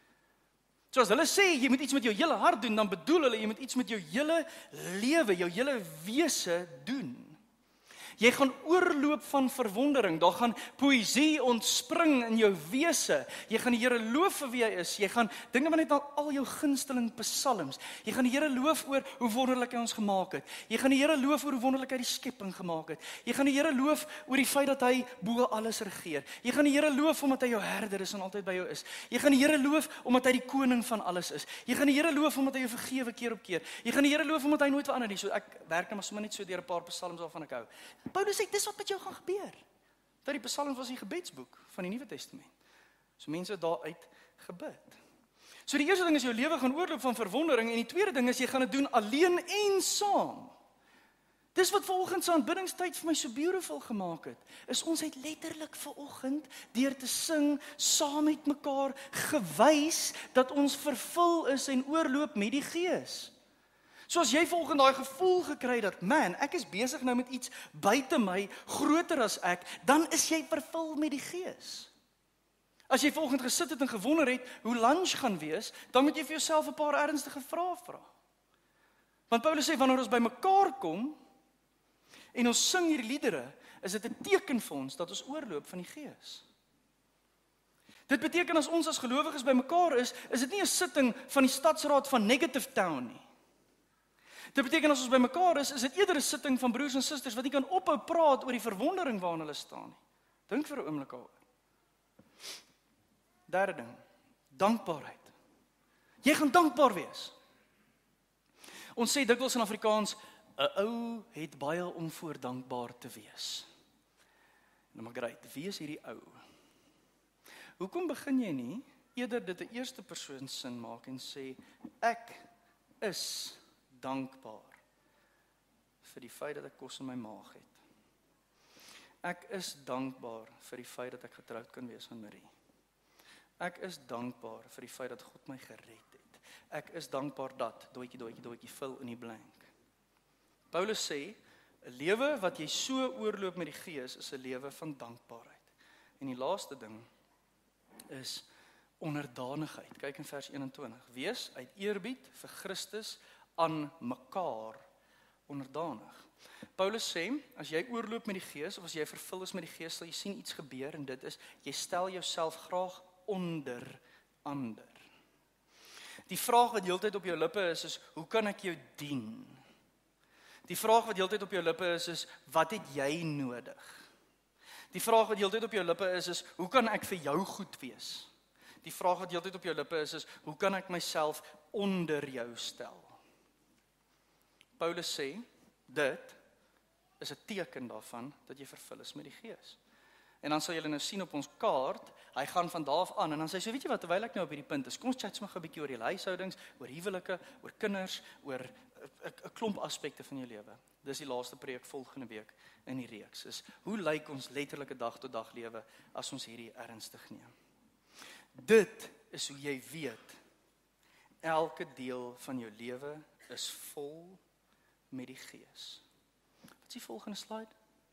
Speaker 2: So as hulle sê jy moet iets met jou hele hart doen, dan bedoel hulle jy moet iets met jou hele lewe, jou hele wese doen. Jy gaan oorloop van verwondering, daar gaan poësie ontspring in jou wese. Jy gaan die Here loof vir wie hy is. Jy gaan dinge wat net al jou gunsteling psalms. Jy gaan die Here loof oor hoe wonderlik hy ons gemaak het. Jy gaan die Here loof oor hoe wonderlik hy die skepping gemaak het. Jy gaan die Here loof oor die feit dat hy bo alles regeer. Jy gaan die Here loof omdat hy jou herder is en altyd by jou is. Jy gaan die Here loof omdat hy die koning van alles is. Jy gaan die Here loof omdat hy jou vergewe keer op keer. Jy gaan die Here loof omdat hy nooit verander nie. So ek werk nou maar net so deur 'n paar psalms waarvan ek hou. Paulus sê, dis wat met jou gaan gebeur. Dat die psalms was die gebedsboek van die Nuwe Testament. So mense het daaruit gebid. So die eerste ding is jou lewe gaan oorloop van verwondering en die tweede ding is jy gaan dit doen alleen en saam. Dis wat vanoggend se aanbiddingstyd vir my so beautiful gemaak het. Is ons het letterlik vanoggend deur te sing saam met mekaar gewys dat ons vervul is en oorloop met die Gees. So as jy volgens daai gevoel gekry dat man, ek is besig nou met iets buite my, groter as ek, dan is jy vervul met die Gees. As jy volgens gesit het en gewonder het hoe lunch gaan wees, dan moet jy vir jouself 'n paar ernstige vrae vra. Want Paulus sê wanneer ons by mekaar kom en ons sing hierdie liedere, is dit 'n teken vir ons dat ons oorloop van die Gees. Dit beteken as ons as gelowiges by mekaar is dit nie 'n sitting van die stadsraad van Negative Town nie. Dit beteken as ons by mekaar is dit eerder 'n sitting van broers en susters wat nie kan ophou praat oor die verwondering waarin hulle staan nie. Dink vir 'n oomblik daaroor. Derde ding, dankbaarheid. Jy gaan dankbaar wees. Ons sê dikwels in Afrikaans, 'n ou het baie om voor dankbaar te wees. Nou maar great, wie is hierdie ou? Hoekom begin jy nie eerder dit 'n eerste persoon sin maak en sê, ek is dankbaar vir die feit dat ek kos in my maag het. Ek is dankbaar vir die feit dat ek getroud kan wees met Marie. Ek is dankbaar vir die feit dat God my gered het. Ek is dankbaar dat, doetjie, vul in die blank. Paulus sê, 'n lewe wat jy so oorloop met die Gees is 'n lewe van dankbaarheid. En die laaste ding is onderdanigheid. Kyk in vers 21. Wees uit eerbied vir Christus aan mekaar onderdanig. Paulus sê, as jy oorloop met die Gees, of as jy vervul is met die Gees, sal jy sien iets gebeur, en dit is, jy stel jouself graag onder ander. Die vraag wat heeltyd op jou lippe is, hoe kan ek jou dien? Die vraag wat heeltyd op jou lippe is, wat het jy nodig? Die vraag wat heeltyd op jou lippe is, hoe kan ek vir jou goed wees? Die vraag wat heeltyd op jou lippe is, hoe kan ek myself onder jou stel? Paulus sê, dit is 'n teken daarvan dat jy vervul is met die Gees. En dan sal julle nou sien op ons kaart, hy gaan van daar af aan, en dan sê hy, so weet jy wat, terwyl ek nou op hierdie punt is, kom ons chat sommer 'n bietjie oor die huishoudings, oor huwelike, oor kinders, oor 'n klomp aspekte van jou lewe. Dis die laaste preek volgende week in die reeks, is hoe lyk ons letterlike dag tot dag lewe as ons hierdie ernstig neem. Dit is hoe jy weet, elke deel van jou lewe is vol met die Gees. Wat is die volgende slide?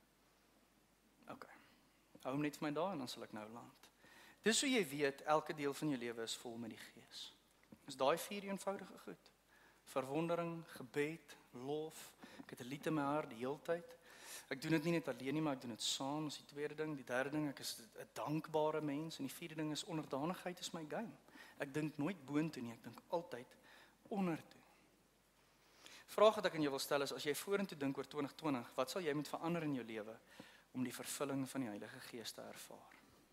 Speaker 2: OK. Hou hom net vir my daar en dan sal ek nou land. Dis hoe jy weet, elke deel van jou lewe is vol met die Gees. Is daai 4 eenvoudige goed. Verwondering, gebed, lof. Ek het 'n lied in my hart die hele tyd. Ek doen dit nie net alleen nie, maar ek doen dit saam. Dis die tweede ding. Die derde ding, ek is 'n dankbare mens. En die vierde ding is onderdanigheid is my game. Ek dink nooit boontoe nie, ek dink altyd ondertoe. Vraag wat ek aan jou wil stel is, as jy vorentoe dink oor 2020, wat sal jy moet verander in jou lewe om die vervulling van die Heilige Gees te ervaar?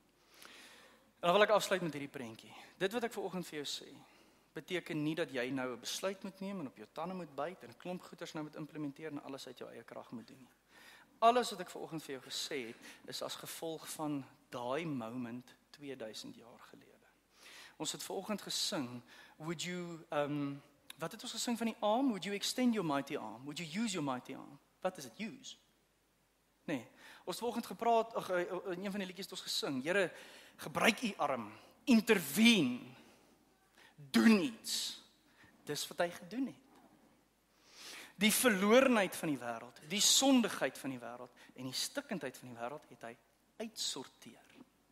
Speaker 2: En dan wil ek afsluit met hierdie prentjie. Dit wat ek vanoggend vir jou sê, beteken nie dat jy nou 'n besluit moet neem en op jou tande moet byt en 'n klomp goeders nou moet implementeer en alles uit jou eie krag moet doen nie. Alles wat ek vanoggend vir jou gesê het, is as gevolg van daai moment 2000 jaar gelede. Ons het vanoggend gesing, would you wat het ons gesing van die arm? Would you extend your mighty arm? Would you use your mighty arm? Wat is dit? Use? Nee. Ons het vanoggend gepraat, in een van die liedjies het ons gesing, Here, gebruik u arm, intervene, doen iets. Dis wat hy gedoen het. Die verlorenheid van die wêreld, die sondigheid van die wêreld en die stikkindheid van die wêreld het hy uitsorteer.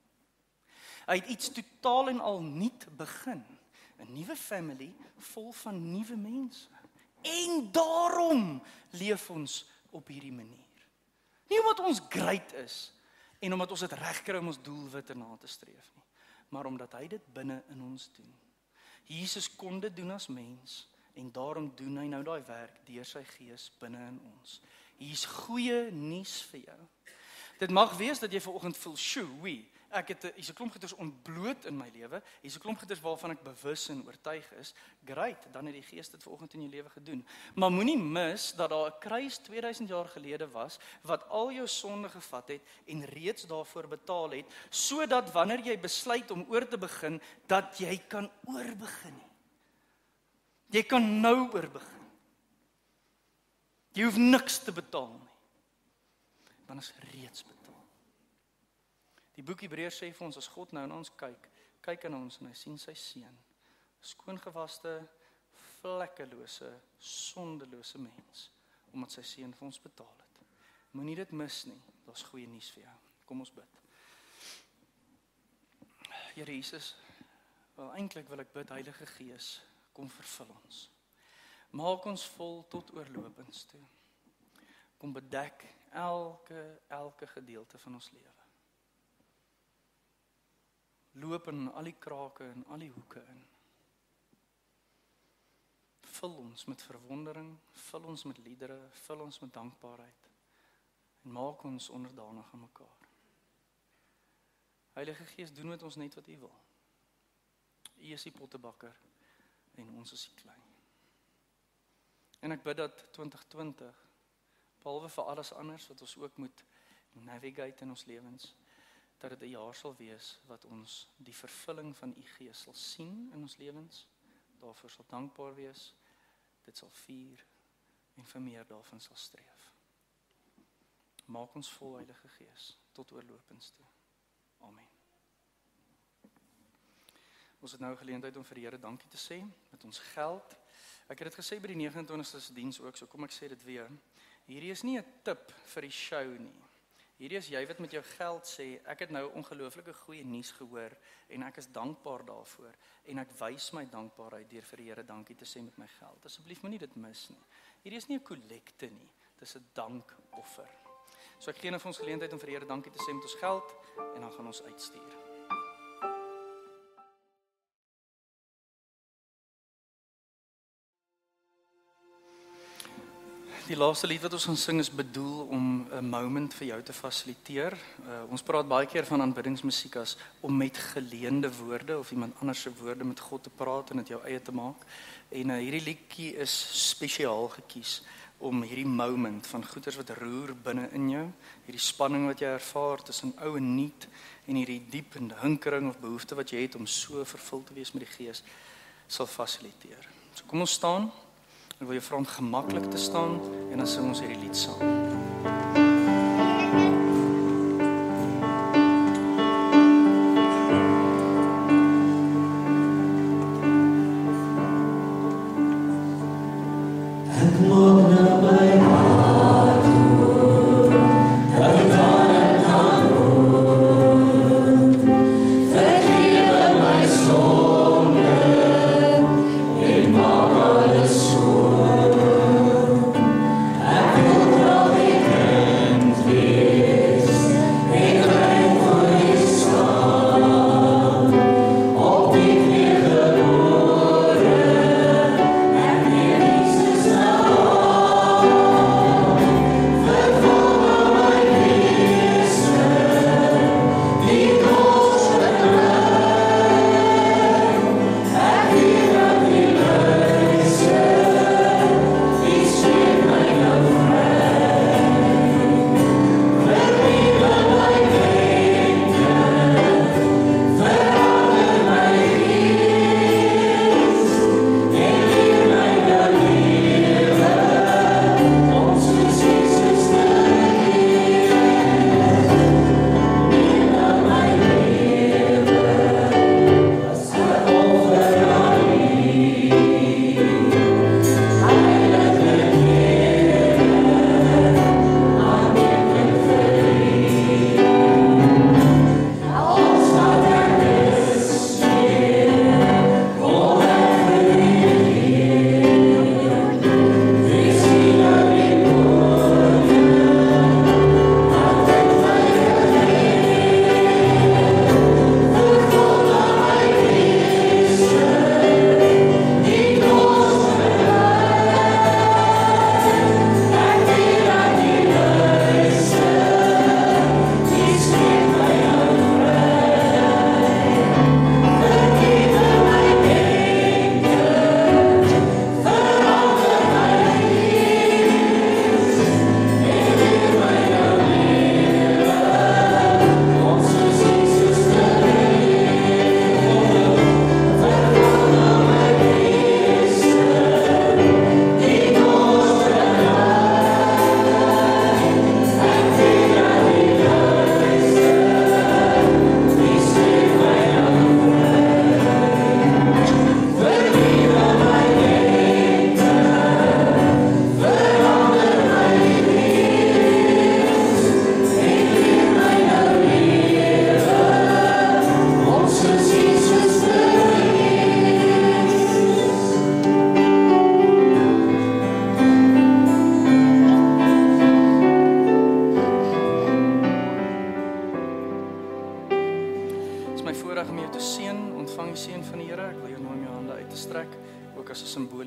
Speaker 2: Hy het iets totaal en al nuut begin. 'n Nuwe family vol van nuwe mense. En daarom leef ons op hierdie manier. Nie omdat ons great is en omdat ons dit regkry om ons doelwitte na te streef nie, maar omdat hy dit binne in ons doen. Jesus kon dit doen as mens en daarom doen hy nou daai werk deur sy Gees binne in ons. Hier's goeie nuus vir jou. Dit mag wees dat jy vanoggend voel, "Sjoe, hier's 'n klomp goeders ontbloot in my lewe, hier's 'n klomp goeders waarvan ek bewus en oortuig is. Great, dan het die Gees dit vanoggend in jou lewe gedoen. Maar moenie mis dat daar 'n kruis 2000 jaar gelede was wat al jou sonde gevat het en reeds daarvoor betaal het, sodat wanneer jy besluit om oor te begin, dat jy kan oorbegin. Jy kan nou oorbegin. Jy hoef niks te betaal nie. Dan is reeds betaal. Die boek Hebreërs sê vir ons, as God nou na ons kyk na ons en hy sien sy seun, skoongewaste, vlekkelose, sondelose mens, omdat sy seun vir ons betaal het. Moenie dit mis nie, daar's goeie nuus vir jou. Kom ons bid. Here Jesus, eintlik wil ek bid, Heilige Gees, kom vervul ons. Maak ons vol tot oorlopends toe. Kom bedek elke gedeelte van ons lewe. Loop in al die krake en al die hoeke in. Vul ons met verwondering, vul ons met liedere, vul ons met dankbaarheid en maak ons onderdanig aan mekaar. Heilige Gees, doen met ons net wat U wil. U is die pottebakker en ons is die klei. En ek bid dat 2020, behalwe vir alles anders wat ons ook moet navigate in ons lewens, dat dit 'n jaar sal wees wat ons die vervulling van U Gees sal sien in ons lewens, daarvoor sal dankbaar wees, dit sal vier en vir meer daarvan sal streef. Maak ons vol, Heilige Gees, tot oorlopends toe. Amen. Ons het nou 'n geleentheid om vir die Here dankie te sê met ons geld. Ek het dit gesê by die 29ste se diens ook, so kom ek sê dit weer. Hierdie is nie 'n tip vir die show nie. Hierdie is jy wat met jou geld sê, ek het nou ongelooflike goeie nuus gehoor en ek is dankbaar daarvoor en ek wys my dankbaarheid deur vir die Here dankie te sê met my geld. Asseblief moenie dit mis nie. Hierdie is nie 'n kollekte nie, dis 'n dankoffer. So ek gee nou vir ons geleentheid om vir die Here dankie te sê met ons geld en dan gaan ons uitstuur. Die laaste lied wat ons gaan sing is bedoel om 'n moment vir jou te fasiliteer. Ons praat baie keer van aanbiddingsmusiek as om met geleende woorde of iemand anders se woorde met God te praat en dit jou eie te maak. En hierdie liedjie is spesiaal gekies om hierdie moment van goeders wat roer binne in jou, hierdie spanning wat jy ervaar tussen ou en nuut en hierdie diep en hinkering of behoefte wat jy het om so vervul te wees met die Gees, sal fasiliteer. So kom ons staan. Ek wil jou vra om gemaklik te staan en dan sing ons hierdie lied saam.
Speaker 3: Ik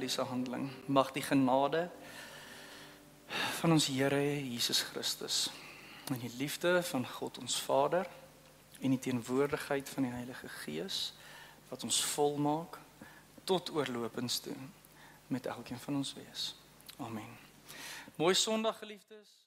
Speaker 2: evangelische handeling. Mag die genade van ons Here Jesus Christus en die liefde van God ons Vader en die teenwoordigheid van die Heilige Gees wat ons volmaak tot oorlopends toe met elkeen van ons wees. Amen. Mooi Sondag, geliefdes.